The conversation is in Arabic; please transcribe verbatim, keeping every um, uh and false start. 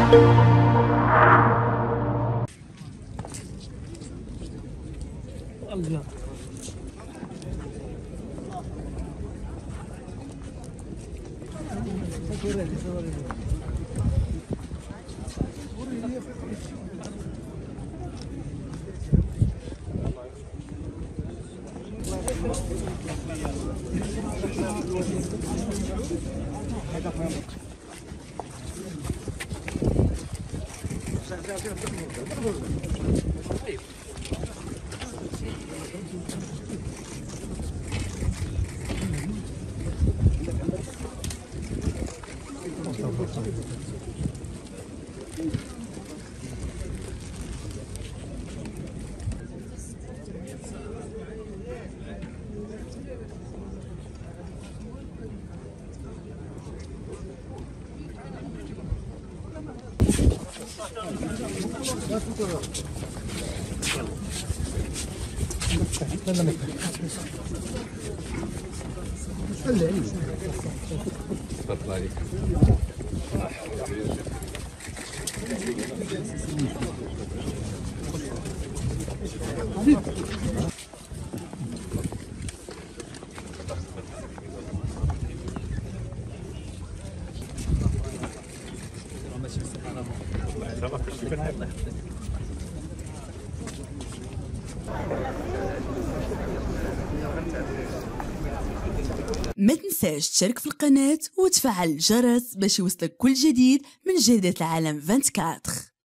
الله تفضل عليك. ما تنساش تشارك في القناة وتفعل الجرس باش يوصلك كل جديد من جريدة العالم أربعة وعشرين.